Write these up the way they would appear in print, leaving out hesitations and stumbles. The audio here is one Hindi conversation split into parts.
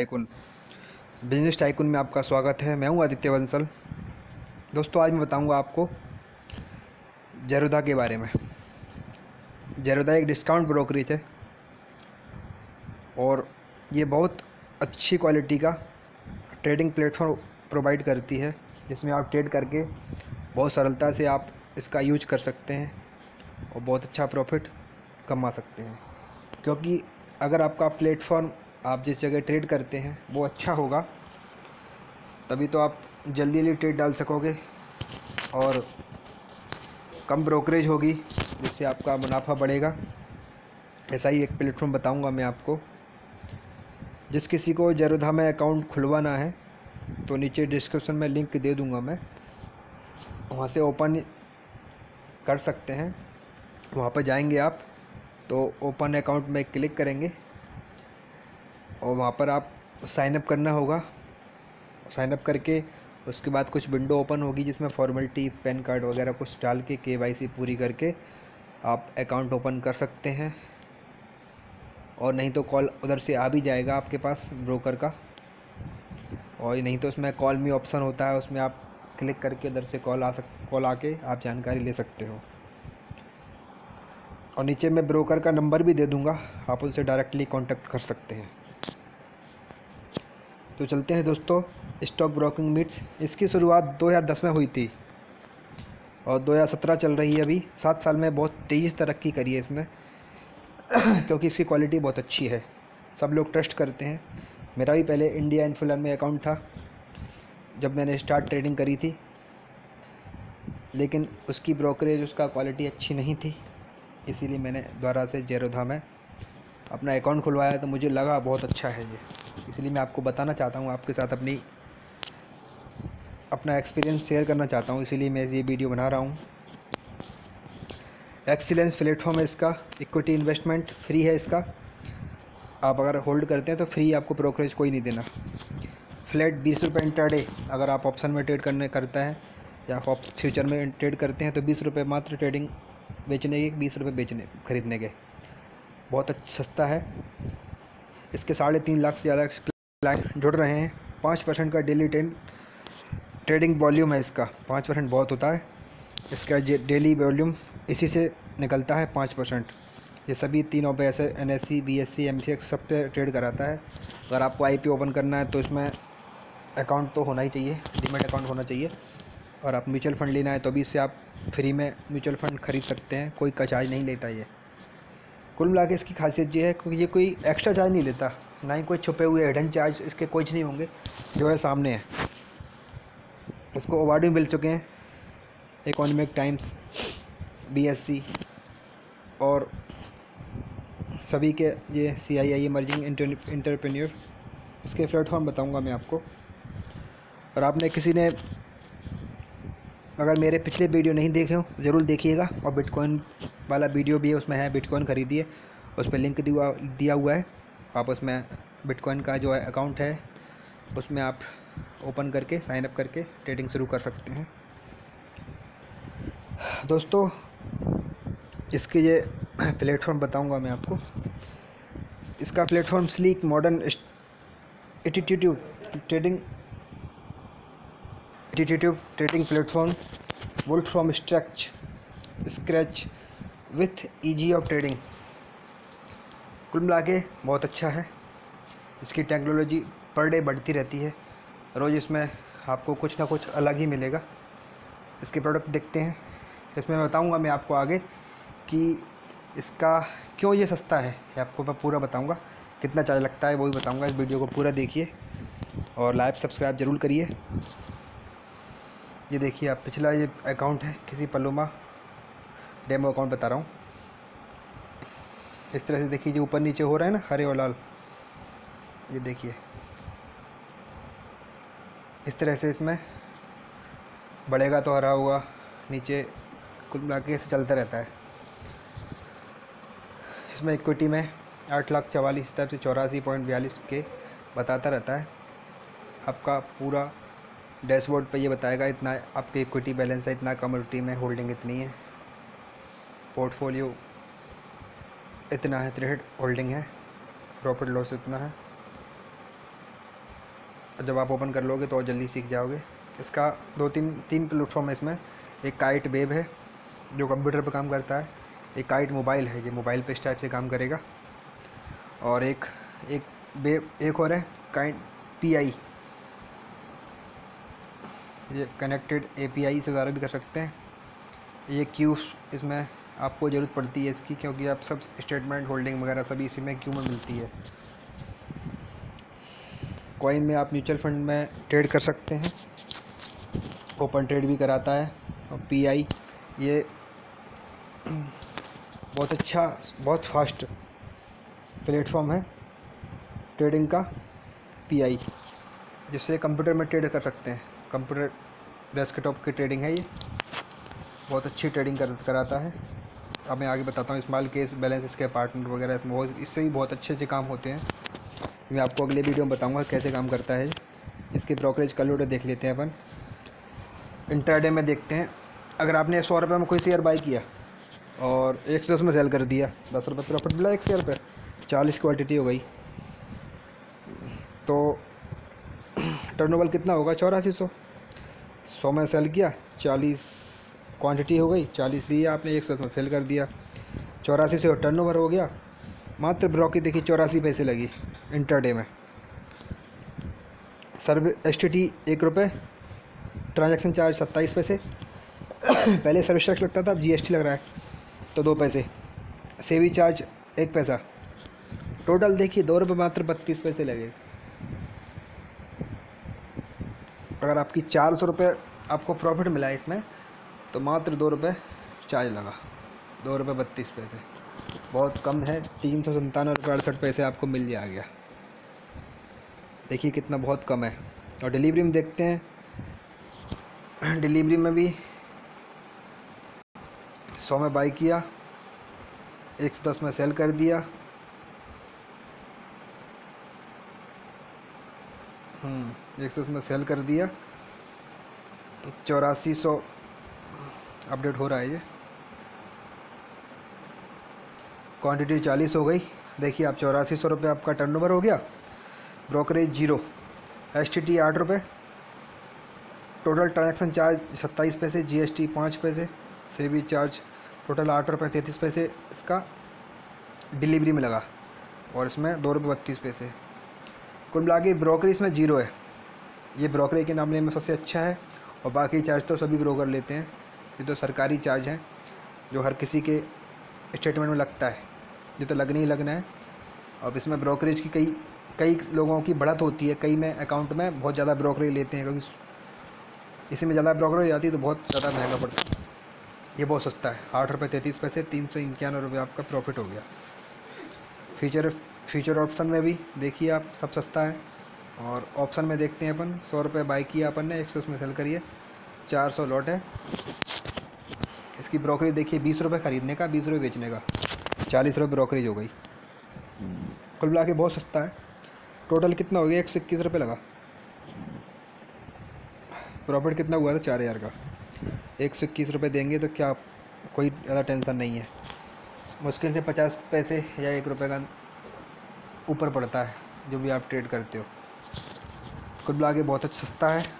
टाइकून। बिजनेस टाइकून में आपका स्वागत है। मैं हूं आदित्य बंसल। दोस्तों, आज मैं बताऊंगा आपको ज़ेरोधा के बारे में। ज़ेरोधा एक डिस्काउंट ब्रोकरेज है और ये बहुत अच्छी क्वालिटी का ट्रेडिंग प्लेटफॉर्म प्रोवाइड करती है, जिसमें आप ट्रेड करके बहुत सरलता से आप इसका यूज कर सकते हैं और बहुत अच्छा प्रॉफिट कमा सकते हैं। क्योंकि अगर आपका प्लेटफॉर्म आप जिस जगह ट्रेड करते हैं वो अच्छा होगा, तभी तो आप जल्दी जल्दी ट्रेड डाल सकोगे और कम ब्रोकरेज होगी, जिससे आपका मुनाफा बढ़ेगा। ऐसा ही एक प्लेटफॉर्म बताऊंगा मैं आपको। जिस किसी को ज़ेरोधा में अकाउंट खुलवाना है तो नीचे डिस्क्रिप्शन में लिंक दे दूंगा मैं, वहाँ से ओपन कर सकते हैं। वहाँ पर जाएंगे आप तो ओपन अकाउंट में क्लिक करेंगे और वहाँ पर आप साइन अप करना होगा। साइन अप करके उसके बाद कुछ विंडो ओपन होगी, जिसमें फॉर्मेलिटी पैन कार्ड वगैरह कुछ डाल के KYC पूरी करके आप अकाउंट ओपन कर सकते हैं। और नहीं तो कॉल उधर से आ भी जाएगा आपके पास ब्रोकर का, और नहीं तो उसमें कॉल मी ऑप्शन होता है, उसमें आप क्लिक करके उधर से कॉल आके आप जानकारी ले सकते हो। और नीचे मैं ब्रोकर का नंबर भी दे दूँगा, आप उनसे डायरेक्टली कांटेक्ट कर सकते हैं। तो चलते हैं दोस्तों, स्टॉक ब्रोकिंग मीट्स। इसकी शुरुआत 2010 में हुई थी और 2017 चल रही है। अभी 7 साल में बहुत तेज़ी से तरक्की करी है इसने क्योंकि इसकी क्वालिटी बहुत अच्छी है, सब लोग ट्रस्ट करते हैं। मेरा भी पहले इंडिया इन्फ्लुएंसर में अकाउंट था जब मैंने स्टार्ट ट्रेडिंग करी थी, लेकिन उसकी ब्रोकरेज उसका क्वालिटी अच्छी नहीं थी, इसीलिए मैंने दोबारा से ज़ेरोधा में अपना अकाउंट खुलवाया तो मुझे लगा बहुत अच्छा है ये। इसलिए मैं आपको बताना चाहता हूँ, आपके साथ अपना एक्सपीरियंस शेयर करना चाहता हूँ, इसीलिए मैं ये वीडियो बना रहा हूँ। एक्सीलेंस प्लेटफॉर्म है इसका, इक्विटी इन्वेस्टमेंट फ्री है इसका। आप अगर होल्ड करते हैं तो फ्री, आपको ब्रोकरेज कोई नहीं देना। फ्लैट 20 रुपये इंट्राडे, अगर आप ऑप्शन में ट्रेड करता है या आप फ्यूचर में ट्रेड करते हैं तो 20 रुपये मात्र ट्रेडिंग बेचने के, 20 रुपये बेचने खरीदने के। बहुत अच्छा सस्ता है। इसके 3.5 लाख से ज़्यादा क्लाइंट जुड़ रहे हैं। 5% का डेली ट्रेडिंग वॉल्यूम है इसका। 5% बहुत होता है। इसका डेली वॉल्यूम इसी से निकलता है 5%। ये सभी तीनों पे ऐसे NSE, BSE, MCX सब पे ट्रेड कराता है। अगर आपको IPO ओपन करना है तो इसमें अकाउंट तो होना ही चाहिए, डीमैट अकाउंट होना चाहिए। और आप म्यूचुअल फ़ंड लेना है तो भी इससे आप फ्री में म्यूचुअल फ़ंड खरीद सकते हैं, कोई का चार्ज नहीं लेता ये। कुल मिला के इसकी खासियत ये है कि ये कोई एक्स्ट्रा चार्ज नहीं लेता, ना ही कोई छुपे हुए हिडन चार्ज इसके कुछ नहीं होंगे, जो है सामने है। इसको अवार्ड भी मिल चुके हैं, इकोनॉमिक टाइम्स, BSC और सभी के। ये CII इमर्जिंग एंटरप्रेन्योर, इसके प्लेटफॉर्म बताऊंगा मैं आपको। और आपने किसी ने अगर मेरे पिछले वीडियो नहीं देखे हो ज़रूर देखिएगा। और बिटकॉइन वाला वीडियो भी है, उसमें है बिटकॉइन खरीदिए, उस पर लिंक दिया हुआ है। आप उसमें बिटकॉइन का जो है अकाउंट है, उसमें आप ओपन करके साइन अप करके ट्रेडिंग शुरू कर सकते हैं। दोस्तों, इसके ये प्लेटफॉर्म बताऊंगा मैं आपको। इसका platform sleek modern attitude trading platform built from scratch with easy of trading. कुल मिला के बहुत अच्छा है। इसकी टेक्नोलॉजी पर डे बढ़ती रहती है, रोज़ इसमें आपको कुछ ना कुछ अलग ही मिलेगा। इसके प्रोडक्ट देखते हैं। इसमें मैं बताऊंगा मैं आपको आगे कि इसका क्यों ये सस्ता है, ये आपको मैं पूरा बताऊंगा। कितना चार्ज लगता है वो भी बताऊंगा। इस वीडियो को पूरा देखिए और लाइव सब्सक्राइब ज़रूर करिए। ये देखिए, आप पिछला ये अकाउंट है किसी पलोमा डेमो अकाउंट बता रहा हूँ। इस तरह से देखिए, जो ऊपर नीचे हो रहा है ना, हरे और लाल, ये देखिए इस तरह से इसमें बढ़ेगा तो हरा होगा, नीचे कुल मिला के ऐसे चलता रहता है। इसमें इक्विटी में 8,44,000 से 84.42 के बताता रहता है। आपका पूरा डैशबोर्ड पे ये बताएगा इतना आपकी इक्विटी बैलेंस है, इतना कमोडिटी में होल्डिंग इतनी है, पोर्टफोलियो इतना है, ट्रेड होल्डिंग है, प्रॉफिट लॉस इतना है। और जब आप ओपन कर लोगे तो और जल्दी सीख जाओगे। इसका तीन प्लेटफॉर्म है इसमें। एक काइट वेब है जो कंप्यूटर पर काम करता है, एक काइट मोबाइल है, ये मोबाइल पे इस टाइप से काम करेगा, और एक एक वेब एक और है काइट पीआई, ये कनेक्टेड एपीआई से ज़्यादा भी कर सकते हैं। ये क्यू इसमें आपको ज़रूरत पड़ती है इसकी, क्योंकि आप सब स्टेटमेंट होल्डिंग वगैरह सभी इसी में क्यू में मिलती है। कॉइन में आप म्यूचुअल फंड में ट्रेड कर सकते हैं, ओपन ट्रेड भी कराता है। और पीआई ये बहुत अच्छा, बहुत फास्ट प्लेटफॉर्म है ट्रेडिंग का, पीआई, जिससे कंप्यूटर में ट्रेड कर सकते हैं। कंप्यूटर डेस्कटॉप की ट्रेडिंग है ये, बहुत अच्छी ट्रेडिंग कराता है। अब मैं आगे बताता हूँ स्मॉल केस बैलेंस, इसके पार्टनर वगैरह बहुत, इससे भी बहुत अच्छे काम होते हैं। मैं आपको अगले वीडियो में बताऊँगा कैसे काम करता है। इसके ब्रोकरेज का लोड देख लेते हैं अपन। इंट्राडे में देखते हैं, अगर आपने 100 रुपये में कोई शेयर बाई किया और 110 में सेल कर दिया, 10 रुपये प्रॉफिट मिला एक शेयर पे, 40 क्वांटिटी हो गई, तो टर्नओवर कितना होगा? 8400। 100 में सेल किया, 40 क्वांटिटी हो गई, 40 लिया आपने, 110 में सेल कर दिया, 8400 टर्नओवर हो गया। मात्र ब्रोकरेज देखिए 84 पैसे लगी इंट्राडे में। सर्विस एसटीटी 1 रुपये, ट्रांजैक्शन चार्ज 27 पैसे पहले सर्विस टैक्स लगता था, अब जीएसटी लग रहा है तो 2 पैसे, सेवी चार्ज 1 पैसा, टोटल देखिए 2 रुपये मात्र 32 पैसे लगे। अगर आपकी 400 रुपये आपको प्रॉफिट मिला है इसमें, तो मात्र 2 रुपये चार्ज लगा, 2 रुपये 32 पैसे, बहुत कम है। 397 रुपये 68 पैसे आपको मिल गया। देखिए कितना बहुत कम है। और डिलीवरी में देखते हैं, डिलीवरी में भी 100 में बाई किया, 110 में सेल कर दिया, 110 में सेल कर दिया, 8400 अपडेट हो रहा है ये, क्वांटिटी 40 हो गई। देखिए आप 8400 रुपये आपका टर्नओवर हो गया, ब्रोकरेज 0, एसटीटी 8 रुपये, टोटल ट्रांजैक्शन चार्ज 27 पैसे, जीएसटी 5 पैसे, सेवी चार्ज टोटल 8 रुपये 33 पैसे इसका डिलीवरी में लगा, और इसमें 2 रुपये 32 पैसे। कुल मिला के ब्रोकरेज में 0 है। ये ब्रोकरेज के मामले में सबसे अच्छा है, और बाकी चार्ज तो सभी ब्रोकर लेते हैं, ये तो सरकारी चार्ज हैं जो हर किसी के स्टेटमेंट में लगता है, ये तो लगना ही लगना है। अब इसमें ब्रोकरेज की कई लोगों की बढ़त होती है, कई में अकाउंट में बहुत ज़्यादा ब्रोकरेज लेते हैं, क्योंकि इसी में ज़्यादा ब्रोकरेज हो जाती है तो बहुत ज़्यादा महंगा पड़ता है। ये बहुत सस्ता है, 8 रुपये 33 पैसे, 391 रुपये आपका प्रॉफिट हो गया। फ्यूचर ऑप्शन में भी देखिए आप सब सस्ता है। और ऑप्शन में देखते हैं अपन, 100 रुपये बाई किया अपन ने, 110 में सेल करिए, 400 लॉट है। इसकी ब्रोकरेज देखिए 20 रुपये ख़रीदने का, 20 रुपये बेचने का, 40 रुपये ब्रोकरेज हो गई। कुल मिला के बहुत सस्ता है। टोटल कितना हो गया? 121 रुपये लगा। प्रॉफिट कितना हुआ था? 4000 का। 121 रुपये देंगे तो क्या कोई ज़्यादा टेंशन नहीं है, मुश्किल से 50 पैसे या 1 रुपये का ऊपर पड़ता है जो भी आप ट्रेड करते हो। कुल मिला के बहुत अच्छा सस्ता है।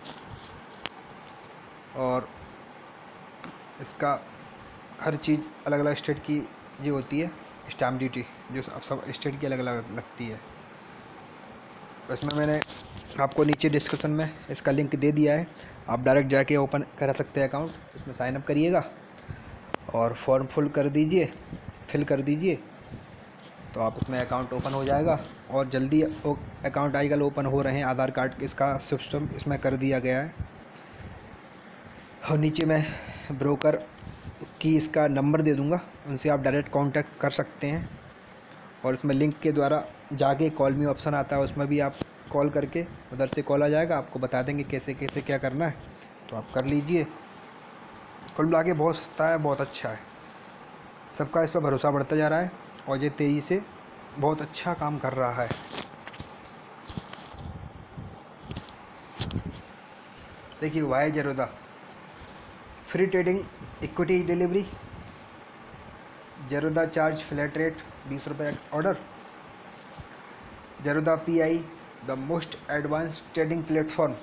और इसका हर चीज़ अलग अलग स्टेट की ये होती है, स्टैम्प ड्यूटी जो सब स्टेट की अलग अलग लगती है। इसमें मैंने आपको नीचे डिस्क्रिप्शन में इसका लिंक दे दिया है, आप डायरेक्ट जाके ओपन करा सकते हैं अकाउंट। उसमें साइन अप करिएगा और फॉर्म फिल कर दीजिए तो आप इसमें अकाउंट ओपन हो जाएगा। और जल्दी अकाउंट आजकल ओपन हो रहे हैं, आधार कार्ड इसका सिस्टम इसमें कर दिया गया है। और नीचे मैं ब्रोकर की इसका नंबर दे दूँगा, उनसे आप डायरेक्ट कांटेक्ट कर सकते हैं। और इसमें लिंक के द्वारा जाके कॉल मी ऑप्शन आता है, उसमें भी आप कॉल करके उधर से कॉल आ जाएगा, आपको बता देंगे कैसे कैसे क्या करना है, तो आप कर लीजिए। कुल मिला के बहुत सस्ता है, बहुत अच्छा है, सबका इस पर भरोसा बढ़ता जा रहा है और ये तेज़ी से बहुत अच्छा काम कर रहा है। देखिए why Zerodha free trading equity delivery, Zerodha charge flat rate 20 रुपये order, Zerodha PI the most advance trading platform.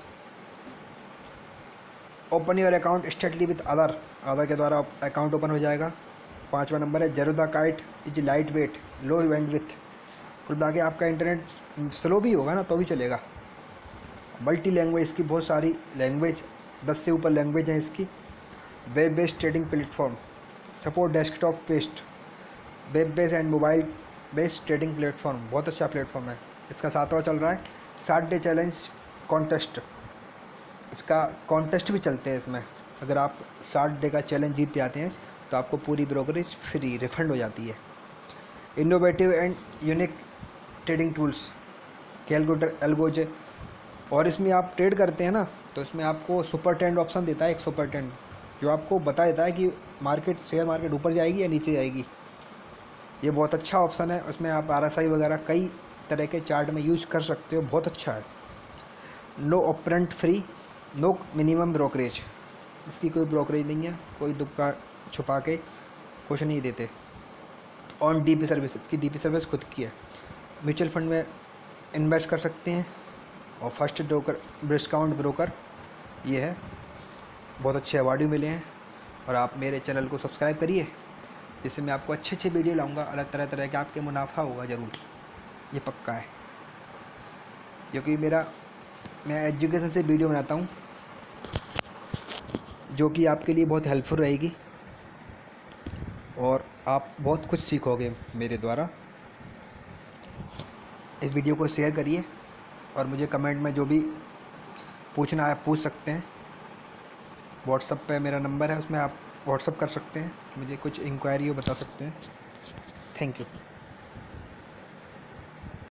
Open your account instantly with Aadhaar के द्वारा अकाउंट ओपन हो जाएगा। 5वां नंबर है Zerodha Kite is light weight low bandwidth. कुल मिला के आपका इंटरनेट स्लो भी होगा ना तो भी चलेगा। मल्टी लैंग्वेज, इसकी बहुत सारी लैंग्वेज, 10 से ऊपर लैंग्वेज हैं इसकी। Web based trading platform, support desktop based, web based and mobile based trading platform. बहुत अच्छा प्लेटफॉर्म है। इसका 7वां चल रहा है 60 डे चैलेंज कॉन्टेस्ट। इसका कॉन्टेस्ट भी चलते हैं इसमें। अगर आप 60 डे का चैलेंज जीत जाते हैं तो आपको पूरी ब्रोकरेज फ्री रिफंड हो जाती है। Innovative and unique trading tools, calculator, algos. और इसमें आप ट्रेड करते हैं ना तो इसमें आपको सुपर ट्रेंड ऑप्शन देता है, एक सुपर ट्रेंड जो आपको बता देता है कि मार्केट, शेयर मार्केट ऊपर जाएगी या नीचे जाएगी। ये बहुत अच्छा ऑप्शन है। उसमें आप RSI वगैरह कई तरह के चार्ट में यूज कर सकते हो, बहुत अच्छा है। No upfront free, no minimum brokerage, इसकी कोई ब्रोकरेज नहीं है, कोई दुक्का छुपा के कुछ नहीं देते। ऑन DP सर्विस, इसकी DP सर्विस खुद की है। म्यूचुअल फंड में इन्वेस्ट कर सकते हैं। और फर्स्ट ब्रोकर, डिस्काउंट ब्रोकर ये है। बहुत अच्छे अवार्ड भी मिले हैं। और आप मेरे चैनल को सब्सक्राइब करिए, जिससे मैं आपको अच्छे अच्छे वीडियो लाऊंगा, अलग तरह तरह के। आपके मुनाफा होगा ज़रूर, ये पक्का है। क्योंकि मैं एजुकेशन से वीडियो बनाता हूँ जो कि आपके लिए बहुत हेल्पफुल रहेगी और आप बहुत कुछ सीखोगे मेरे द्वारा। इस वीडियो को शेयर करिए और मुझे कमेंट में जो भी पूछना है पूछ सकते हैं। व्हाट्सएप पे मेरा नंबर है, उसमें आप व्हाट्सएप कर सकते हैं, मुझे कुछ इंक्वायरी हो बता सकते हैं। Thank you.